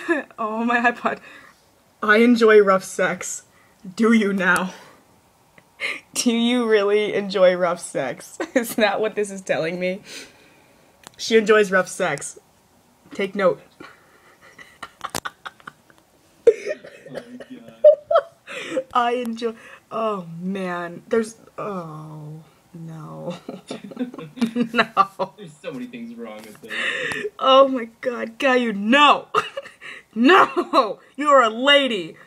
Oh, my iPod. I enjoy rough sex. Do you now? Do you really enjoy rough sex? Is that what this is telling me? She enjoys rough sex. Take note. Oh my god. I enjoy. Oh man, oh no, no. There's so many things wrong with this. Oh my god, Gayoon, no, no. You are a lady.